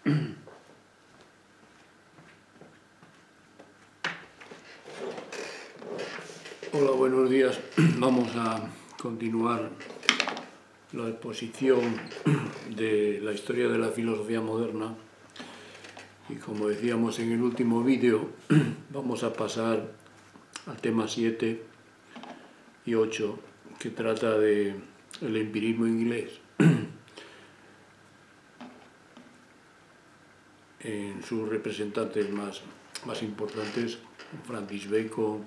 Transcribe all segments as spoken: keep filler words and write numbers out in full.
Hola, buenos días. Vamos a continuar la exposición de la historia de la filosofía moderna y, como decíamos en el último vídeo, vamos a pasar al tema siete y ocho, que trata de el empirismo inglés en sus representantes más, más importantes, Francis Bacon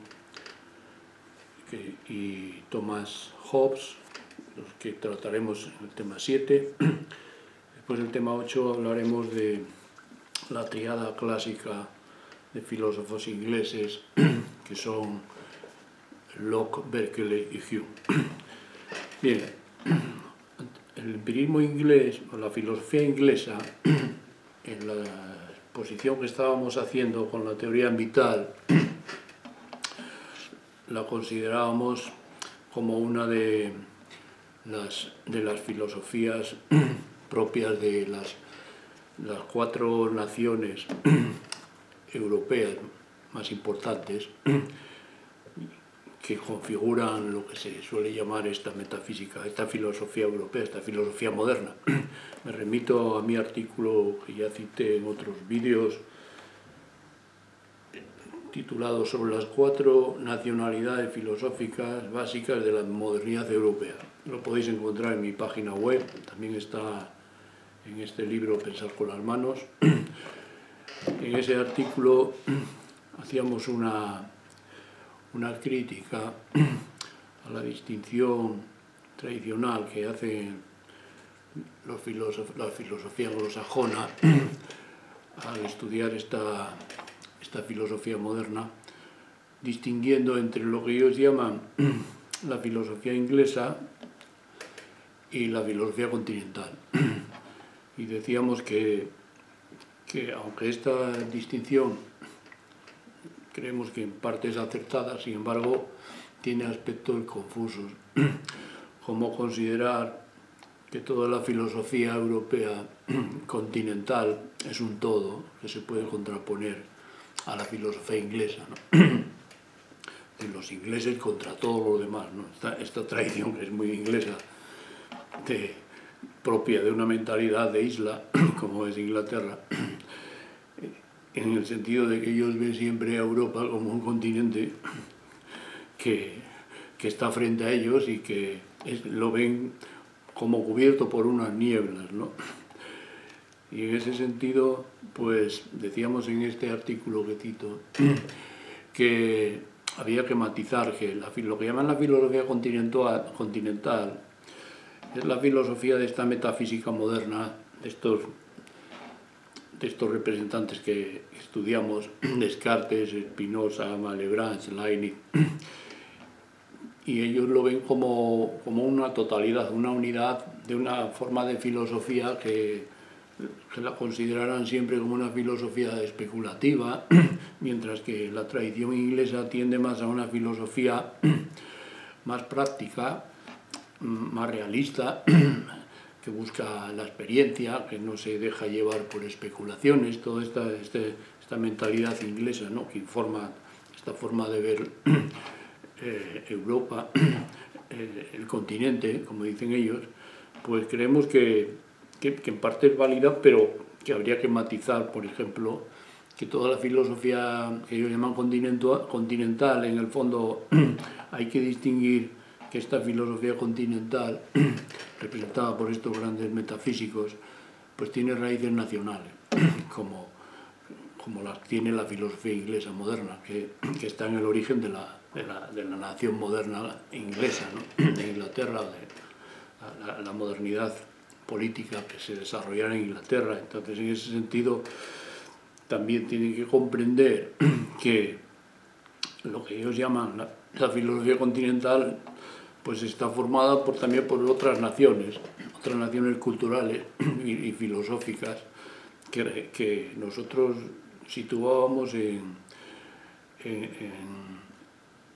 y Thomas Hobbes, los que trataremos en el tema siete. Después del tema ocho hablaremos de la tríada clásica de filósofos ingleses, que son Locke, Berkeley y Hume. Bien, el empirismo inglés, o la filosofía inglesa, en la exposición que estábamos haciendo con la teoría vital, la considerábamos como una de las, de las filosofías propias de las, las cuatro naciones europeas más importantes, que configuran lo que se suele llamar esta metafísica, esta filosofía europea, esta filosofía moderna. Me remito a mi artículo que ya cité en otros vídeos, titulado sobre las cuatro nacionalidades filosóficas básicas de la modernidad europea. Lo podéis encontrar en mi página web, también está en este libro Pensar con las manos. En ese artículo hacíamos una, una crítica a la distinción tradicional que hace los filósofos, la filosofía anglosajona al estudiar esta esta filosofía moderna, distinguiendo entre lo que ellos llaman la filosofía inglesa y la filosofía continental. Y decíamos que, que aunque esta distinción creemos que en parte es acertada, sin embargo tiene aspectos confusos, como considerar que toda la filosofía europea continental es un todo que se puede contraponer a la filosofía inglesa, ¿no? De los ingleses contra todos los demás, ¿no? Esta, esta tradición que es muy inglesa, de, propia de una mentalidad de isla, como es Inglaterra, en el sentido de que ellos ven siempre a Europa como un continente que, que está frente a ellos y que es, lo ven como cubierto por unas nieblas, ¿no? Y en ese sentido, pues decíamos en este artículo que cito, que había que matizar que la, lo que llaman la filosofía continental, continental es la filosofía de esta metafísica moderna, de estos, de estos representantes que estudiamos, Descartes, Spinoza, Malebranche, Leibniz, y ellos lo ven como, como una totalidad, una unidad de una forma de filosofía que que la considerarán siempre como una filosofía especulativa, mientras que la tradición inglesa tiende más a una filosofía más práctica, más realista, que busca la experiencia, que no se deja llevar por especulaciones, toda esta, este, esta mentalidad inglesa, ¿no?, que informa esta forma de ver eh, Europa, eh, el continente, como dicen ellos. Pues creemos que Que, que en parte es válida, pero que habría que matizar, por ejemplo, que toda la filosofía que ellos llaman continental, en el fondo hay que distinguir que esta filosofía continental, representada por estos grandes metafísicos, pues tiene raíces nacionales, como, como las tiene la filosofía inglesa moderna, que, que está en el origen de la, de la, de la nación moderna inglesa, ¿no?, de Inglaterra, de la, la modernidad política que se desarrollara en Inglaterra. Entonces, en ese sentido, también tienen que comprender que lo que ellos llaman la, la filosofía continental, pues está formada por, también por otras naciones, otras naciones culturales y, y filosóficas, que, que nosotros situábamos en, en, en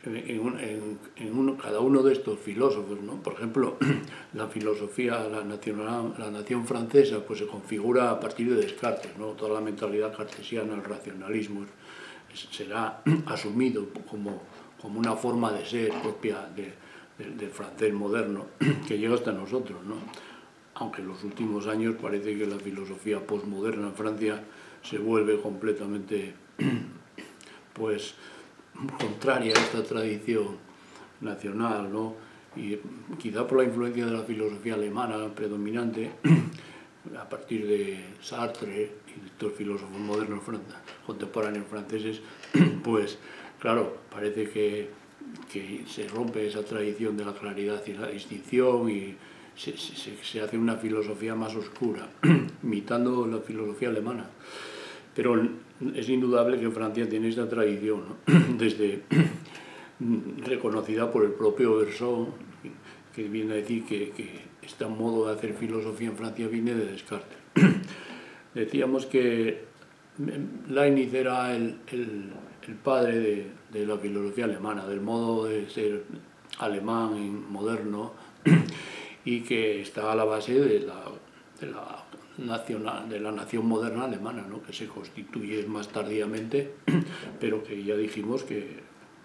en, un, en, en uno, cada uno de estos filósofos, ¿no? Por ejemplo, la filosofía, la, nacional, la nación francesa, pues se configura a partir de Descartes, ¿no? Toda la mentalidad cartesiana, el racionalismo, es, será asumido como, como una forma de ser propia de, de, del francés moderno que llega hasta nosotros, ¿no? Aunque en los últimos años parece que la filosofía postmoderna en Francia se vuelve completamente pues contraria a esta tradición nacional, ¿no? Y quizá por la influencia de la filosofía alemana predominante, a partir de Sartre y de estos filósofos modernos contemporáneos franceses, pues claro, parece que, que se rompe esa tradición de la claridad y la distinción y se, se, se hace una filosofía más oscura, imitando la filosofía alemana. Pero es indudable que Francia tiene esta tradición, ¿no? Desde reconocida por el propio Bergson, que viene a decir que, que este modo de hacer filosofía en Francia viene de Descartes. Decíamos que Leibniz era el, el, el padre de, de la filosofía alemana, del modo de ser alemán moderno, y que está a la base de la, de la nacional, de la nación moderna alemana, ¿no? Que se constituye más tardíamente, pero que ya dijimos que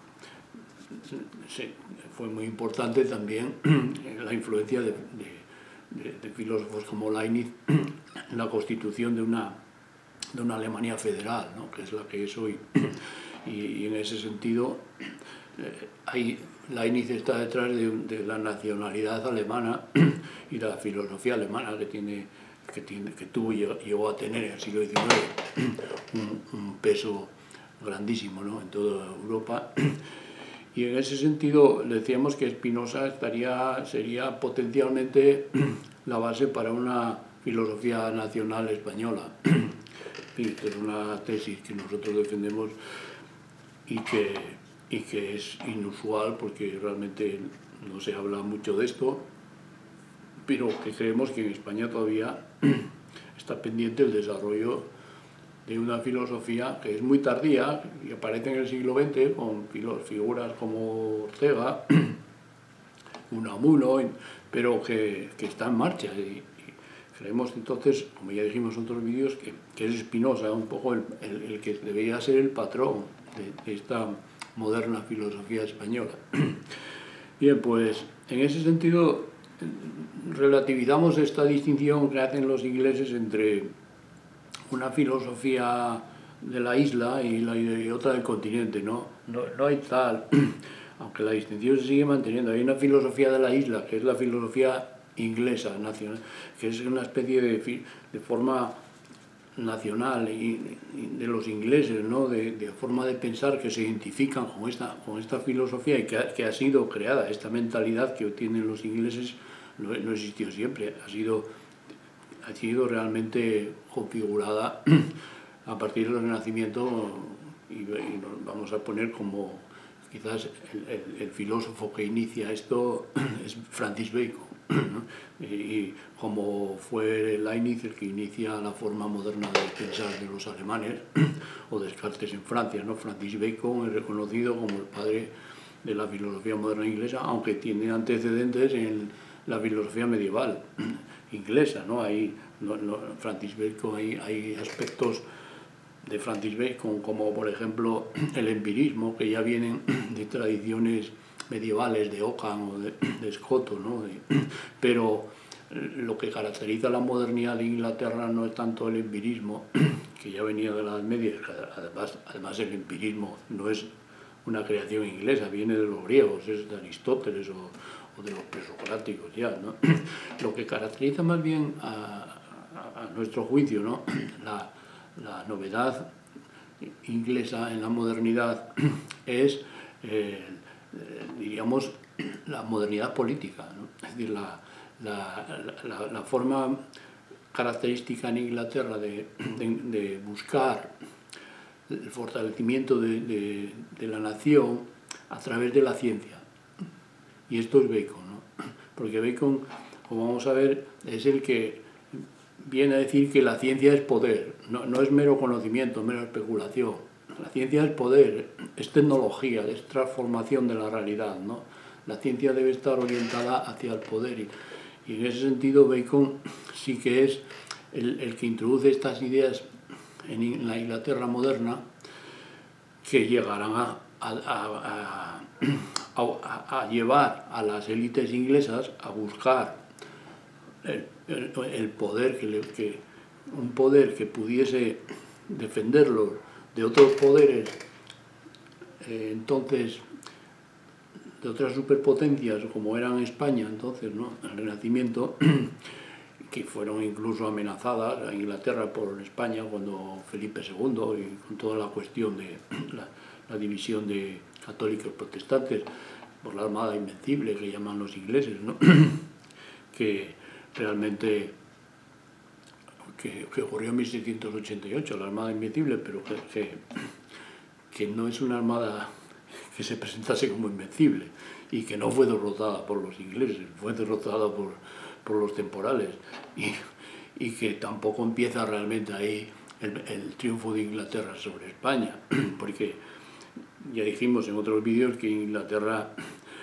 se, fue muy importante también la influencia de, de, de, de filósofos como Leibniz en la constitución de una, de una Alemania federal, ¿no? Que es la que es hoy. Y, y en ese sentido, eh, hay, Leibniz está detrás de, de la nacionalidad alemana y la filosofía alemana que tiene Que, tiene, que tuvo, llegó a tener en el siglo diecinueve un, un peso grandísimo, ¿no? En toda Europa. Y en ese sentido decíamos que Spinoza estaría, sería potencialmente la base para una filosofía nacional española. Esta es una tesis que nosotros defendemos y que, y que es inusual porque realmente no se habla mucho de esto, pero que creemos que en España todavía está pendiente el desarrollo de una filosofía que es muy tardía y aparece en el siglo veinte con figuras como Ortega, Unamuno, pero que, que está en marcha. Y, y creemos entonces, como ya dijimos en otros vídeos, que, que es Spinoza un poco el, el, el que debería ser el patrón de, de esta moderna filosofía española. Bien, pues en ese sentido relativizamos esta distinción que hacen los ingleses entre una filosofía de la isla y, la, y otra del continente, ¿no? No, no hay tal, aunque la distinción se sigue manteniendo. Hay una filosofía de la isla, que es la filosofía inglesa, nacional, que es una especie de, de forma nacional y, y de los ingleses, ¿no? De, de forma de pensar que se identifican con esta, con esta filosofía y que ha, que ha sido creada, esta mentalidad que tienen los ingleses no, no existió siempre, ha sido, ha sido realmente configurada a partir del Renacimiento y, y nos vamos a poner como quizás el, el, el filósofo que inicia esto es Francis Bacon, ¿no? Y, y como fue Leibniz el que inicia la forma moderna de pensar de los alemanes, o Descartes en Francia, ¿no? Francis Bacon es reconocido como el padre de la filosofía moderna inglesa, aunque tiene antecedentes en la filosofía medieval inglesa, ¿no? Hay, no, no, Francis Bacon, hay, hay aspectos de Francis Bacon, como por ejemplo el empirismo, que ya vienen de tradiciones medievales de Ockham o de, de Escoto, ¿no? De, pero lo que caracteriza la modernidad de Inglaterra no es tanto el empirismo, que ya venía de la Edad Media, además, además el empirismo no es una creación inglesa, viene de los griegos, es de Aristóteles o, o de los presocráticos ya, ¿no? Lo que caracteriza más bien a, a, a nuestro juicio, ¿no? la, la novedad inglesa en la modernidad es, eh, diríamos, la modernidad política, ¿no? Es decir, la, la, la, la forma característica en Inglaterra de, de, de buscar el fortalecimiento de, de, de la nación a través de la ciencia. Y esto es Bacon, ¿no? Porque Bacon, como vamos a ver, es el que viene a decir que la ciencia es poder, no, no es mero conocimiento, mera especulación. la ciencia es poder, es tecnología, es transformación de la realidad, ¿no? La ciencia debe estar orientada hacia el poder y, y en ese sentido Bacon sí que es el, el que introduce estas ideas en la Inglaterra moderna que llegarán a, a, a, a, a llevar a las élites inglesas a buscar el, el, el poder, que, le, que un poder que pudiese defenderlos de otros poderes, eh, entonces, de otras superpotencias como eran España, entonces, ¿no? El Renacimiento, que fueron incluso amenazadas a Inglaterra por España cuando Felipe segundo y con toda la cuestión de la, la división de católicos y protestantes por la Armada Invencible que llaman los ingleses, ¿no? que realmente que, que ocurrió en mil seiscientos ochenta y ocho, la Armada Invencible, pero que, que, que no es una armada que se presentase como invencible y que no fue derrotada por los ingleses, fue derrotada por, por los temporales y, y que tampoco empieza realmente ahí el, el triunfo de Inglaterra sobre España, porque ya dijimos en otros vídeos que Inglaterra,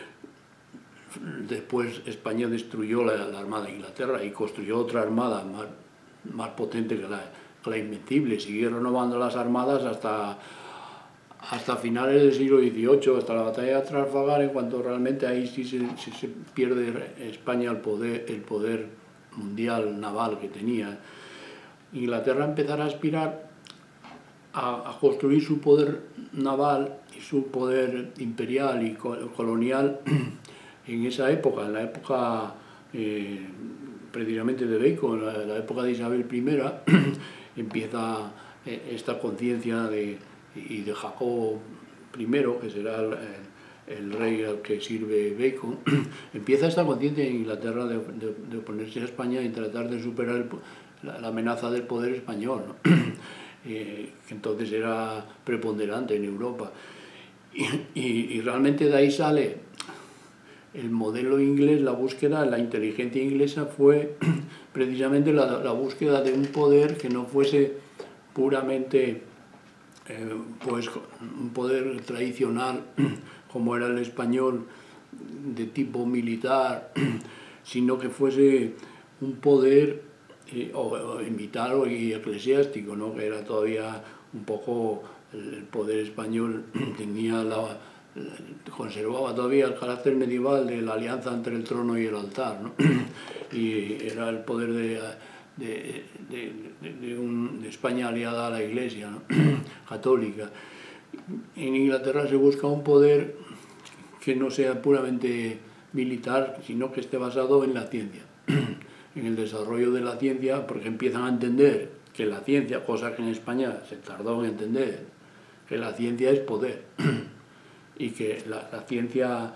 después España destruyó la, la Armada de Inglaterra y construyó otra armada más, más potente que la, que la Invencible, siguió renovando las armadas hasta hasta finales del siglo dieciocho, hasta la batalla de Trafalgar, en cuanto realmente ahí sí se, sí se pierde España el poder, el poder mundial naval que tenía. Inglaterra empezará a aspirar a, a construir su poder naval y su poder imperial y colonial en esa época, en la época eh, precisamente de Bacon, la, la época de Isabel primera, empieza eh, esta conciencia de y de Jacobo primero, que será el, el rey al que sirve Bacon, empieza esta conciencia en Inglaterra de, de, de oponerse a España y tratar de superar el, la, la amenaza del poder español, ¿no? eh, que entonces era preponderante en Europa. Y, y, y realmente de ahí sale el modelo inglés, la búsqueda, la inteligencia inglesa fue precisamente la, la búsqueda de un poder que no fuese puramente Eh, pues un poder tradicional como era el español de tipo militar, sino que fuese un poder eh, o, o militar o y eclesiástico, ¿no? Que era todavía un poco el, el poder español tenía la, conservaba todavía el carácter medieval de la alianza entre el trono y el altar, ¿no? Y era el poder de De, de, de, un, de España aliada a la Iglesia, ¿no? católica. En Inglaterra se busca un poder que no sea puramente militar, sino que esté basado en la ciencia, en el desarrollo de la ciencia, porque empiezan a entender que la ciencia, cosa que en España se tardó en entender, que la ciencia es poder, y que la, la ciencia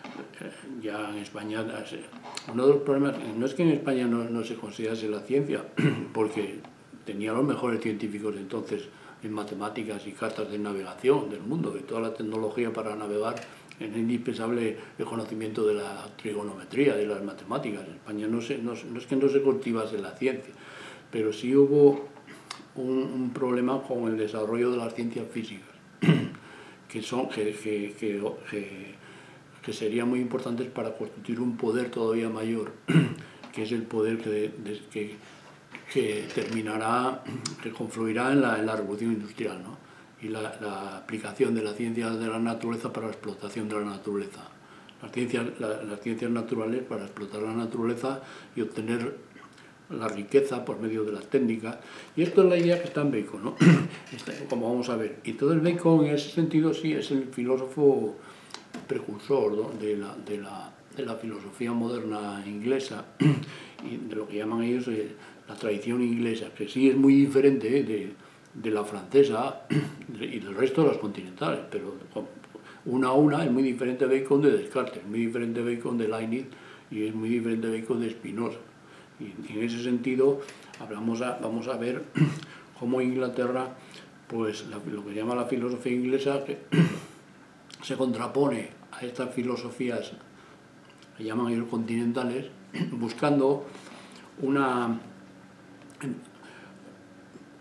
ya en España, uno de los problemas no es que en España no, no se considerase la ciencia, porque tenía los mejores científicos entonces en matemáticas y cartas de navegación del mundo, que toda la tecnología para navegar es indispensable el conocimiento de la trigonometría, de las matemáticas. En España no, se, no, no es que no se cultivase la ciencia, pero sí hubo un, un problema con el desarrollo de las ciencias físicas, que son que, que, que, que que serían muy importantes para constituir un poder todavía mayor, que es el poder que, de, que, que terminará, que confluirá en la, en la revolución industrial, ¿no? Y la, la aplicación de la ciencia de la naturaleza para la explotación de la naturaleza. Las ciencias, la, las ciencias naturales para explotar la naturaleza y obtener la riqueza por medio de las técnicas. Y esto es la idea que está en Bacon, ¿no? Como vamos a ver. Y todo el Bacon en ese sentido sí es el filósofo precursor, ¿no? de, la, de, la, de la filosofía moderna inglesa y de lo que llaman ellos eh, la tradición inglesa, que sí es muy diferente eh, de, de la francesa y del resto de las continentales, pero una a una es muy diferente Bacon de Descartes, es muy diferente Bacon de Leibniz y es muy diferente Bacon de Spinoza. Y en ese sentido vamos a, vamos a ver cómo Inglaterra, pues la, lo que llama la filosofía inglesa, que se contrapone a estas filosofías que llaman ellos continentales, buscando una,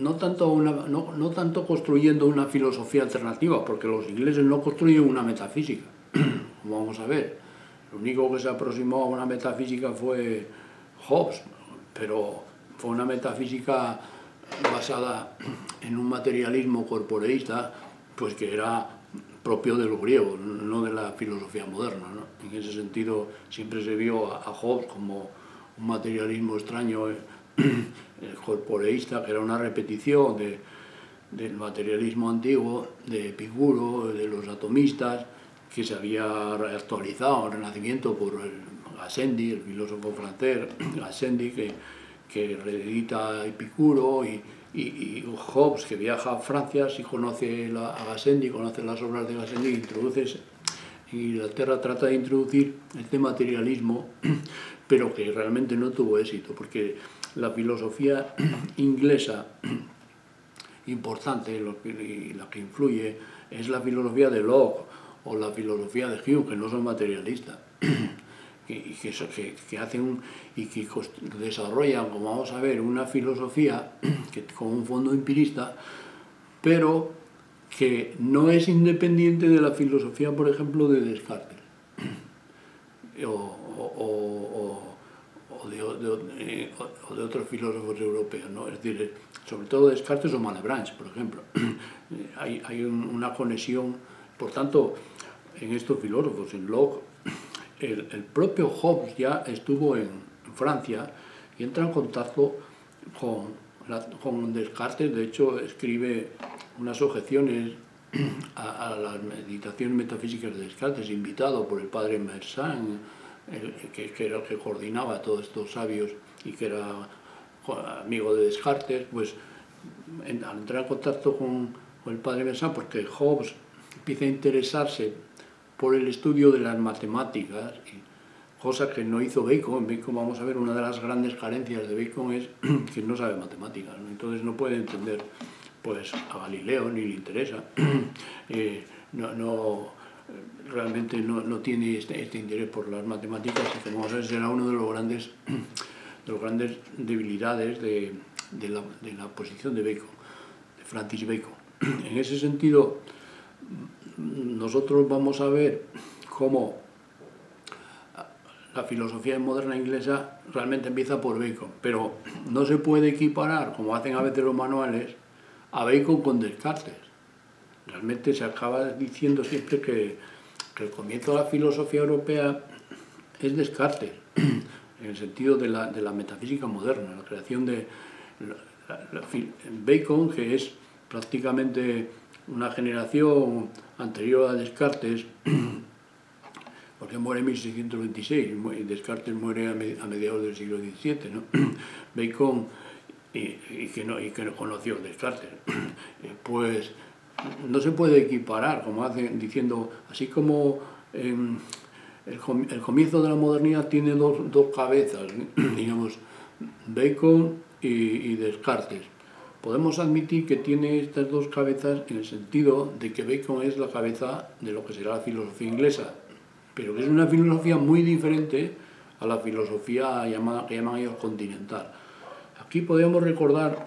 no tanto, una, no, no tanto construyendo una filosofía alternativa, porque los ingleses no construyen una metafísica, como vamos a ver. Lo único que se aproximó a una metafísica fue Hobbes, pero fue una metafísica basada en un materialismo corporeísta, pues que era propio de los griegos, no de la filosofía moderna, ¿no? En ese sentido siempre se vio a, a Hobbes como un materialismo extraño, eh, corporeísta, que era una repetición de, del materialismo antiguo, de Epicuro, de los atomistas, que se había actualizado en el Renacimiento por el Gassendi, el filósofo francés, Gassendi, que, que reedita a Epicuro, y, y, y Hobbes, que viaja a Francia, si conoce la, a Gassendi, conoce las obras de Gassendi, introduce, en Inglaterra trata de introducir este materialismo, pero que realmente no tuvo éxito, porque la filosofía inglesa importante, y la que influye, es la filosofía de Locke o la filosofía de Hume, que no son materialistas, y que, que, que hacen y que desarrollan, como vamos a ver, una filosofía que, con un fondo empirista, pero que no es independiente de la filosofía, por ejemplo, de Descartes, o, o, o, o, de, de, o de otros filósofos europeos, ¿no? Es decir, sobre todo Descartes o Malebranche, por ejemplo. hay, hay un, una conexión, por tanto, en estos filósofos, en Locke, el, el propio Hobbes ya estuvo en Francia y entra en contacto con, la, con Descartes. De hecho, escribe unas objeciones a, a las meditaciones metafísicas de Descartes, invitado por el padre Mersenne, el, que, que era el que coordinaba a todos estos sabios y que era amigo de Descartes. Pues en, al entrar en contacto con, con el padre Mersenne, porque Hobbes empieza a interesarse por el estudio de las matemáticas, cosa que no hizo Bacon. Bacon, vamos a ver, una de las grandes carencias de Bacon es que no sabe matemáticas, ¿no? Entonces no puede entender pues a Galileo, ni le interesa, eh, no, no, realmente no, no tiene este, este interés por las matemáticas, y como vamos a ver será uno de los grandes, de los grandes debilidades de, de, la, de la posición de Bacon, de Francis Bacon. En ese sentido, nosotros vamos a ver cómo la filosofía moderna inglesa realmente empieza por Bacon, pero no se puede equiparar, como hacen a veces los manuales, a Bacon con Descartes. Realmente se acaba diciendo siempre que, que el comienzo de la filosofía europea es Descartes, en el sentido de la, de la metafísica moderna, la creación de la, la, la, Bacon, que es prácticamente una generación anterior a Descartes, porque muere en mil seiscientos veintiséis y Descartes muere a mediados del siglo diecisiete, ¿no? Bacon, y, y, que no, y que no conoció Descartes, pues no se puede equiparar, como hacen diciendo, así como eh, el, el comienzo de la modernidad tiene dos, dos cabezas, digamos, Bacon y, y Descartes. Podemos admitir que tiene estas dos cabezas en el sentido de que Bacon es la cabeza de lo que será la filosofía inglesa, pero que es una filosofía muy diferente a la filosofía llamada, que llaman ellos continental. Aquí podemos recordar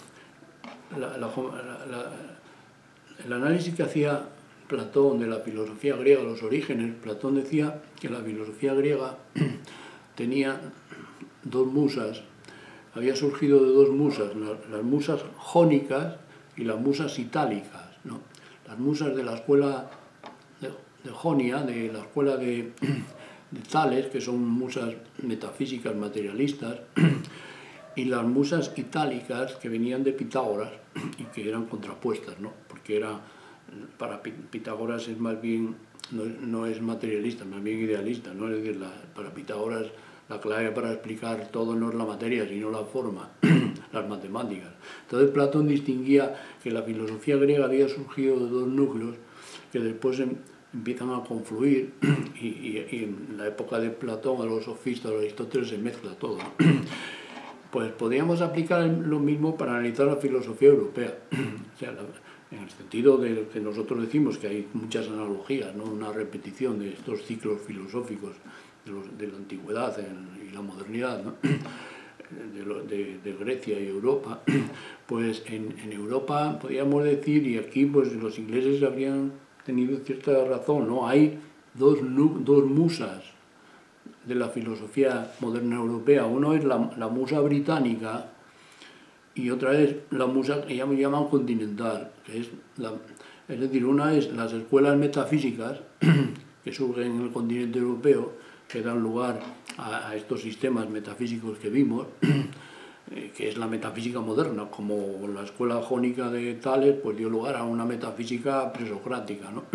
la, la, la, el análisis que hacía Platón de la filosofía griega, los orígenes. Platón decía que la filosofía griega tenía dos musas, había surgido de dos musas, las musas jónicas y las musas itálicas, ¿no? Las musas de la escuela de, de Jonia, de la escuela de, de Tales, que son musas metafísicas materialistas, y las musas itálicas, que venían de Pitágoras y que eran contrapuestas, ¿no? Porque era, para Pitágoras es más bien, no, no es materialista, más bien idealista, ¿no? Es decir, la, para Pitágoras la clave para explicar todo no es la materia, sino la forma, las matemáticas. Entonces Platón distinguía que la filosofía griega había surgido de dos núcleos que después em, empiezan a confluir, y, y, y en la época de Platón, a los sofistas, a Aristóteles, se mezcla todo, ¿no? Pues podríamos aplicar lo mismo para analizar la filosofía europea. O sea, la, en el sentido de que nosotros decimos que hay muchas analogías, ¿no? Una repetición de estos ciclos filosóficos de, los, de la antigüedad en, y la modernidad, ¿no? de, lo, de, de Grecia y Europa, Pues en, en Europa, podríamos decir, y aquí pues los ingleses habrían tenido cierta razón, ¿no? Hay dos, dos musas de la filosofía moderna europea. Uno es la, la musa británica y otra es la musa que ya me llaman continental, que es, la, es decir, una es las escuelas metafísicas que surgen en el continente europeo, que dan lugar a, a estos sistemas metafísicos que vimos, que es la metafísica moderna, como la escuela jónica de Tales pues dio lugar a una metafísica presocrática, ¿no?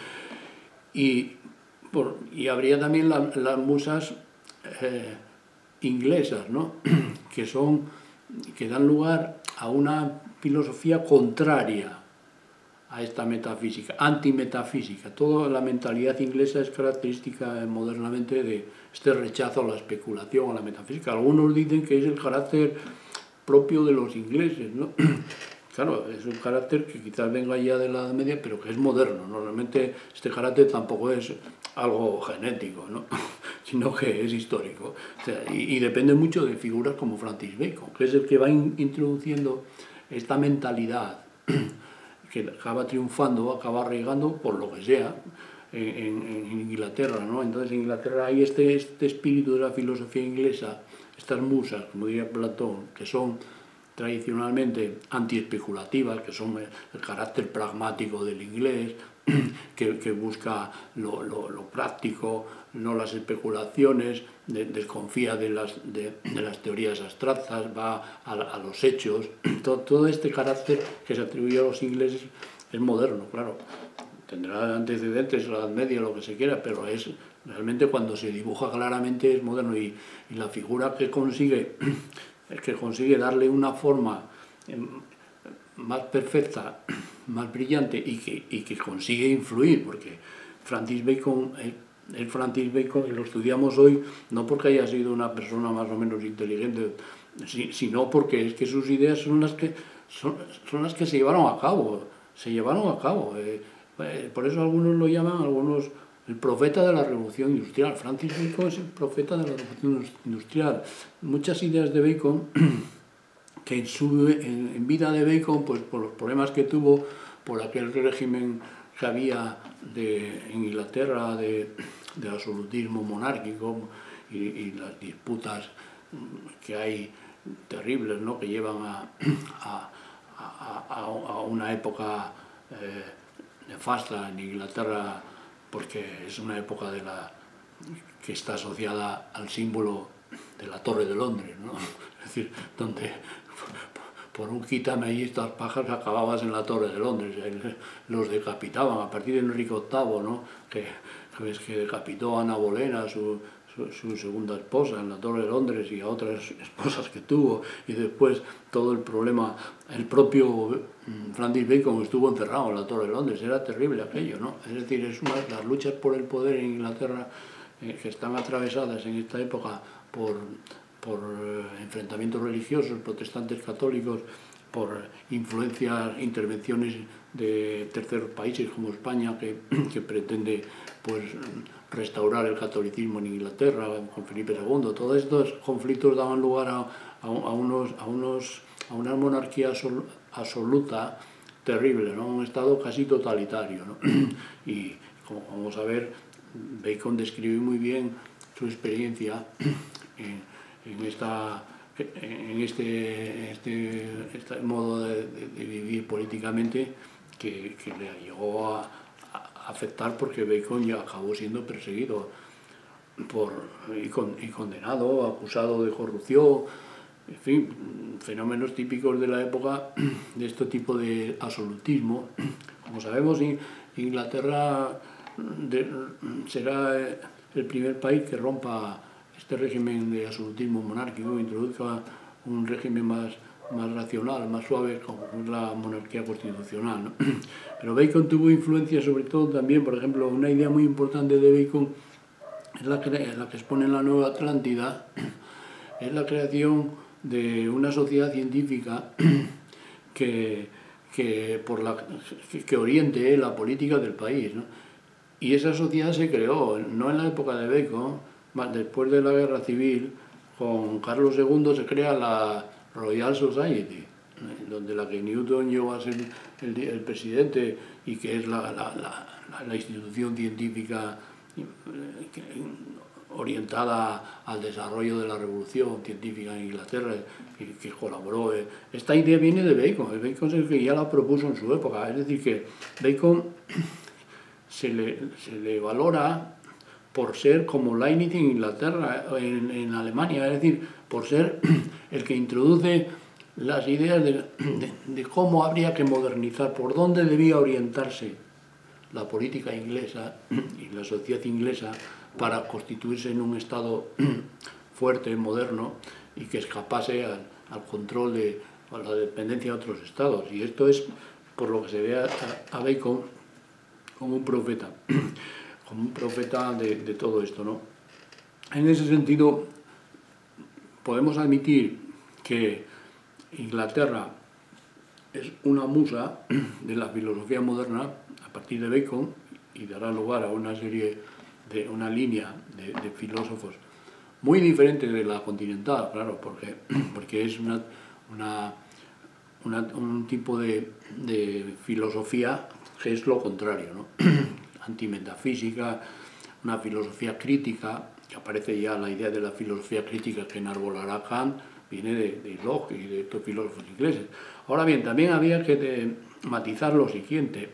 y, por, y habría también la, las musas eh, inglesas, ¿no? que, son, que dan lugar a una filosofía contraria a esta metafísica, antimetafísica. Toda la mentalidad inglesa es característica modernamente de este rechazo a la especulación, a la metafísica. Algunos dicen que es el carácter propio de los ingleses, ¿no? Claro, es un carácter que quizás venga ya de la Edad Media, pero que es moderno. Normalmente este carácter tampoco es algo genético, ¿no? sino que es histórico. O sea, y, y depende mucho de figuras como Francis Bacon, que es el que va in, introduciendo esta mentalidad que acaba triunfando, acaba arraigando por lo que sea en, en, en Inglaterra, ¿no? Entonces en Inglaterra hay este, este espíritu de la filosofía inglesa, estas musas, como diría Platón, que son tradicionalmente antiespeculativas, que son el, el carácter pragmático del inglés, que, que busca lo, lo, lo práctico, no las especulaciones, de, desconfía de las, de, de las teorías abstractas, va a, a los hechos. Todo, todo este carácter que se atribuye a los ingleses es moderno, claro. Tendrá antecedentes, la Edad Media, lo que se quiera, pero es realmente cuando se dibuja claramente es moderno y, y la figura que consigue, que consigue darle una forma más perfecta, más brillante y que, y que consigue influir, porque Francis Bacon, el, el Francis Bacon, lo estudiamos hoy no porque haya sido una persona más o menos inteligente, sino porque es que sus ideas son las que, son, son las que se llevaron a cabo, se llevaron a cabo. Eh, eh, por eso algunos lo llaman, algunos, el profeta de la revolución industrial. Francis Bacon es el profeta de la revolución industrial. Muchas ideas de Bacon que en, su, en, en vida de Bacon, pues por los problemas que tuvo, por aquel régimen que había de, en Inglaterra de, de absolutismo monárquico y, y las disputas que hay terribles, ¿no? que llevan a, a, a, a una época eh, nefasta en Inglaterra, porque es una época de la, que está asociada al símbolo de la Torre de Londres, ¿no? Es decir, donde por un quítame ahí estas pajas acababas en la Torre de Londres, los decapitaban a partir de Enrique octavo, ¿no? que, que decapitó a Ana Bolena, su, su, su segunda esposa, en la Torre de Londres, y a otras esposas que tuvo, y después todo el problema, el propio Francis Bacon estuvo encerrado en la Torre de Londres, era terrible aquello, ¿no? Es decir, es una, las luchas por el poder en Inglaterra eh, que están atravesadas en esta época por por enfrentamientos religiosos, protestantes católicos, por influencias, intervenciones de terceros países como España, que, que pretende pues, restaurar el catolicismo en Inglaterra, con Felipe segundo. Todos estos conflictos daban lugar a, a, a, unos, a, unos, a una monarquía absoluta terrible, ¿no? Un estado casi totalitario, ¿no? Y como vamos a ver, Bacon describe muy bien su experiencia en, en, esta, en este, este, este modo de, de, de vivir políticamente que, que le llegó a, a afectar, porque Bacon ya acabó siendo perseguido por, y, con, y condenado, acusado de corrupción, en fin, fenómenos típicos de la época de este tipo de absolutismo. Como sabemos, Inglaterra de, será el primer país que rompa este régimen de absolutismo monárquico, introduzca un régimen más, más racional, más suave, como es la monarquía constitucional, ¿no? Pero Bacon tuvo influencia sobre todo también, por ejemplo, una idea muy importante de Bacon es la que, la que expone en la Nueva Atlántida, es la creación de una sociedad científica que, que, por la, que, que oriente la política del país, ¿no? Y esa sociedad se creó, no en la época de Bacon, después de la Guerra Civil, con Carlos segundo se crea la Royal Society, donde la que Newton llegó a ser el, el presidente y que es la, la, la, la institución científica orientada al desarrollo de la revolución científica en Inglaterra, que, que colaboró. Esta idea viene de Bacon. Bacon es el que ya la propuso en su época. Es decir, que Bacon se le, se le valora por ser como Leibniz en Inglaterra, en, en Alemania, es decir, por ser el que introduce las ideas de, de, de cómo habría que modernizar, por dónde debía orientarse la política inglesa y la sociedad inglesa para constituirse en un Estado fuerte, moderno, y que escapase al, al control de a la dependencia de otros Estados. Y esto es por lo que se ve a, a Bacon como un profeta, como un profeta de, de todo esto, ¿no? En ese sentido, podemos admitir que Inglaterra es una musa de la filosofía moderna a partir de Bacon y dará lugar a una serie de una línea de, de filósofos muy diferente de la continental, claro, porque, porque es una, una, una, un tipo de, de filosofía que es lo contrario, ¿no? Antimetafísica, una filosofía crítica, que aparece ya la idea de la filosofía crítica que enarbolará Kant, viene de, de Locke y de estos filósofos ingleses. Ahora bien, también había que de, matizar lo siguiente,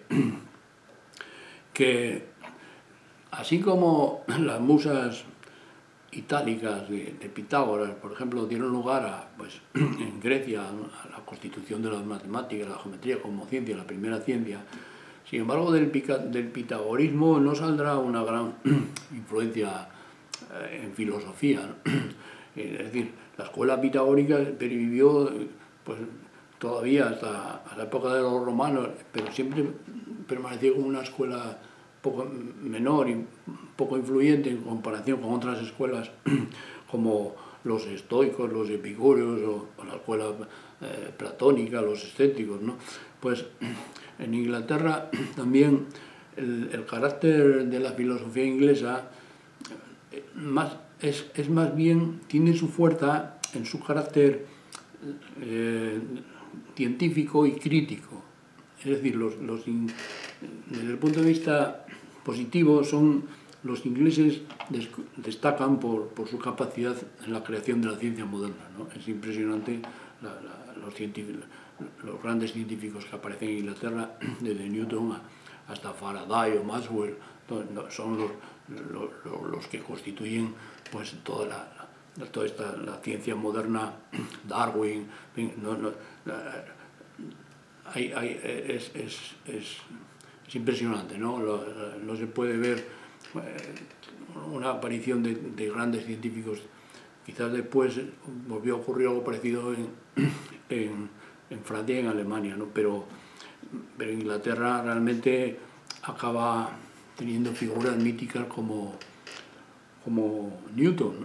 que así como las musas itálicas de, de Pitágoras, por ejemplo, dieron lugar a, pues, en Grecia a la constitución de las matemáticas, la geometría como ciencia, la primera ciencia. Sin embargo, del, del pitagorismo no saldrá una gran influencia eh, en filosofía, ¿no? Es decir, la escuela pitagórica pervivió pues, todavía hasta, hasta la época de los romanos, pero siempre permaneció como una escuela poco menor y poco influyente en comparación con otras escuelas como los estoicos, los epicúreos o, o la escuela eh, platónica, los escépticos, ¿no? Pues en Inglaterra también el, el carácter de la filosofía inglesa más, es, es más bien, tiene su fuerza en su carácter eh, científico y crítico. Es decir, los, los in, desde el punto de vista positivo, son los ingleses des, destacan por, por su capacidad en la creación de la ciencia moderna, ¿no? Es impresionante la, la, los, los grandes científicos que aparecen en Inglaterra, desde Newton a, hasta Faraday o Maxwell, son los, los, los que constituyen pues, toda, la, la, toda esta, la ciencia moderna, Darwin, no, no, la, hay, hay, es, es, es, es impresionante, ¿no? Lo, no se puede ver eh, una aparición de, de grandes científicos. Quizás después volvió a ocurrir algo parecido en, en, en Francia y en Alemania, ¿no? Pero, pero Inglaterra realmente acaba teniendo figuras míticas como, como Newton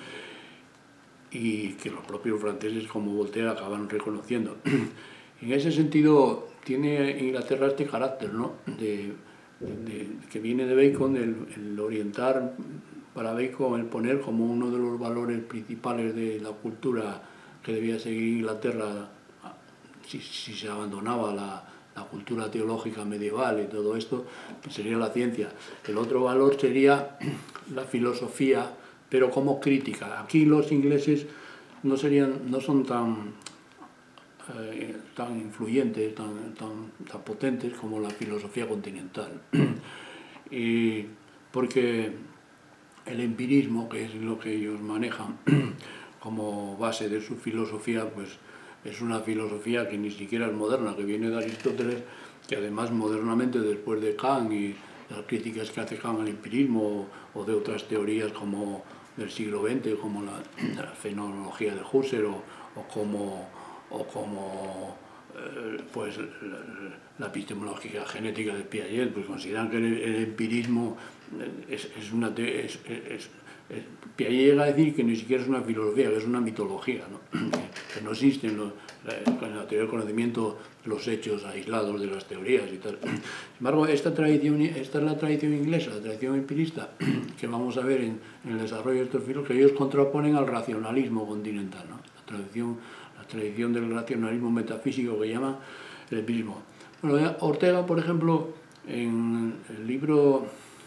y que los propios franceses como Voltaire acaban reconociendo. En ese sentido tiene Inglaterra este carácter, ¿no? de, de, que viene de Bacon, el, el orientar para Bacon, el poner como uno de los valores principales de la cultura que debía seguir Inglaterra si, si se abandonaba la, la cultura teológica medieval y todo esto, pues sería la ciencia. El otro valor sería la filosofía, pero como crítica. Aquí los ingleses no, serían, no son tan, eh, tan influyentes, tan, tan, tan potentes como la filosofía continental. Y porque el empirismo, que es lo que ellos manejan como base de su filosofía, pues es una filosofía que ni siquiera es moderna, que viene de Aristóteles, que además modernamente, después de Kant y las críticas que hace Kant al empirismo o de otras teorías como del siglo veinte, como la, la fenomenología de Husserl o, o como, o como eh, pues, la, la epistemología genética de Piaget, pues consideran que el, el empirismo es, es una... Es, es, es, Piaget llega a decir que ni siquiera es una filosofía, que es una mitología, ¿no? Que no existen los, en la teoría del conocimiento los hechos aislados de las teorías y tal. Sin embargo, esta, tradición, esta es la tradición inglesa, la tradición empirista, que vamos a ver en, en el desarrollo de estos filósofos, que ellos contraponen al racionalismo continental, ¿no? La tradición, la tradición del racionalismo metafísico que llaman el empirismo. Bueno, Ortega, por ejemplo, en el libro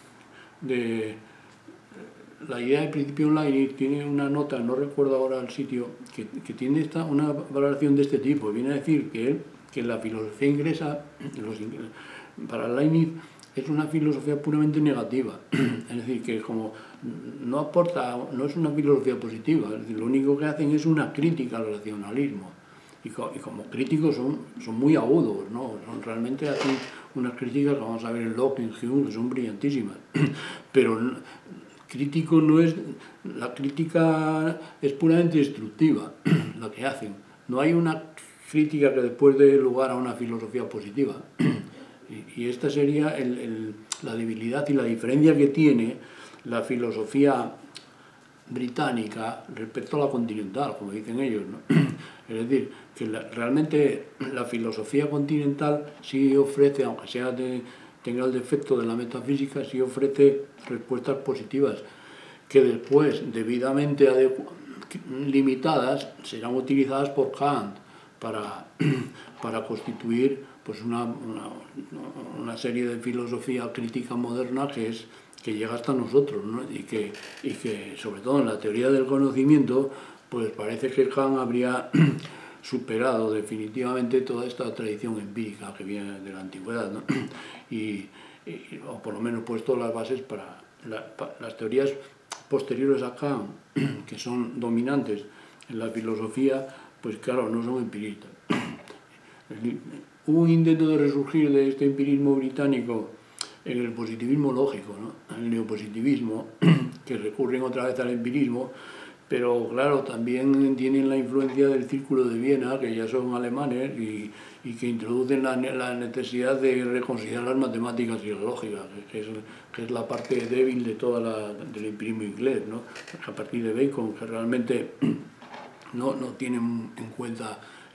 de La idea del principio online tiene una nota, no recuerdo ahora el sitio, que, que tiene esta, una valoración de este tipo. Viene a decir que, él, que la filosofía inglesa, los, para Leibniz, es una filosofía puramente negativa. Es decir, que como no aporta, no es una filosofía positiva, es decir, lo único que hacen es una crítica al racionalismo. Y, co, y como críticos son, son muy agudos, ¿no? Son, realmente hacen unas críticas que vamos a ver en Locke, en Hume, que son brillantísimas. Pero crítico no es, la crítica es puramente destructiva, lo que hacen. No hay una crítica que después dé lugar a una filosofía positiva. Y, y esta sería el, el, la debilidad y la diferencia que tiene la filosofía británica respecto a la continental, como dicen ellos, ¿no? Es decir, que la, realmente la filosofía continental sí ofrece, aunque sea de, tenga el defecto de la metafísica, sí ofrece respuestas positivas que después, debidamente limitadas, serán utilizadas por Kant para, para constituir pues una, una, una serie de filosofía crítica moderna que, es, que llega hasta nosotros, ¿no? y, que, y que, sobre todo en la teoría del conocimiento, pues parece que Kant habría superado definitivamente toda esta tradición empírica que viene de la antigüedad, ¿no? y, y, o por lo menos puesto las bases para, la, para las teorías posteriores a Kant, que son dominantes en la filosofía, pues claro, no son empiristas. Hubo un intento de resurgir de este empirismo británico en el positivismo lógico, ¿no? En el neopositivismo, que recurren otra vez al empirismo, pero claro, también tienen la influencia del Círculo de Viena, que ya son alemanes, y, y que introducen la, la necesidad de reconsiderar las matemáticas y la lógica, que es, que es la parte débil de toda la, del empirismo inglés, ¿no? A partir de Bacon, que realmente no, no tienen en cuenta,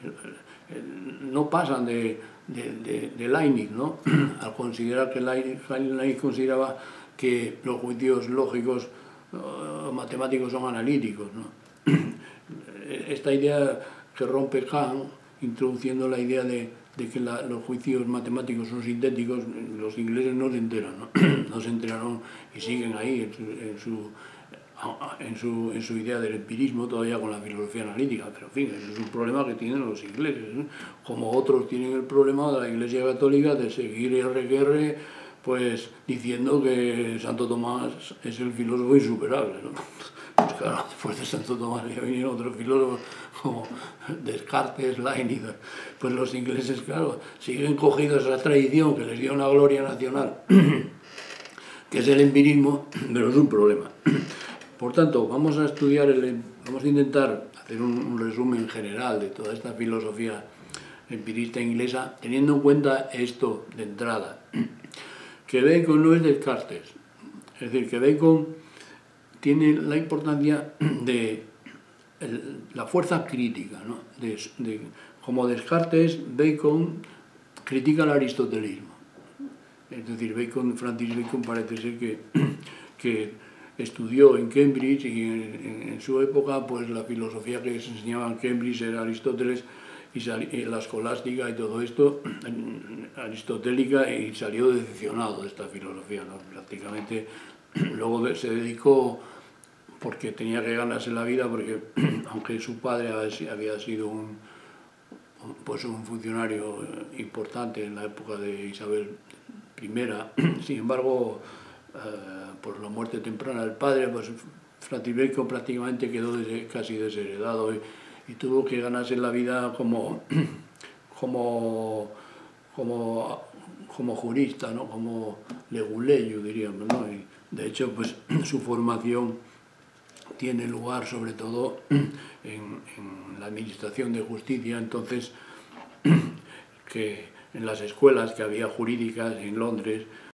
no pasan de, de, de, de Leibniz, ¿no? Al considerar que Leibniz consideraba que los juicios lógicos matemáticos son analíticos, ¿no? Esta idea que rompe Kant, introduciendo la idea de, de que la, los juicios matemáticos son sintéticos, los ingleses no se enteran, ¿no? No se enteraron y siguen ahí en su, en su, en su, en su idea del empirismo, todavía con la filosofía analítica, pero en fin, eso es un problema que tienen los ingleses, ¿no? Como otros tienen el problema de la Iglesia Católica de seguir R que R, pues diciendo que Santo Tomás es el filósofo insuperable, ¿no? Pues claro, después de Santo Tomás ya vinieron otros filósofos como Descartes, Leibniz. Pues los ingleses, claro, siguen cogidos a esa tradición que les dio una gloria nacional, que es el empirismo, pero es un problema. Por tanto, vamos a estudiar, el, vamos a intentar hacer un, un resumen general de toda esta filosofía empirista inglesa, teniendo en cuenta esto de entrada, que Bacon no es Descartes, es decir, que Bacon tiene la importancia de el, la fuerza crítica, ¿no? de, de, como Descartes, Bacon critica el aristotelismo. Es decir, Bacon, Francis Bacon parece ser que, que estudió en Cambridge y en, en, en su época pues la filosofía que se enseñaba en Cambridge era Aristóteles y, sali, y la escolástica y todo esto aristotélica, y salió decepcionado de esta filosofía, ¿no? Prácticamente luego se dedicó porque tenía que ganarse la vida, porque aunque su padre había sido un, pues un funcionario importante en la época de Isabel primera, sin embargo, eh, por la muerte temprana del padre, pues Francis Bacon prácticamente quedó des, casi desheredado y, y tuvo que ganarse la vida como, como, como, como jurista, ¿no? Como leguleyo, diríamos, ¿no? Y de hecho, pues su formación tiene lugar sobre todo en, en la administración de justicia, entonces que en las escuelas que había jurídicas en Londres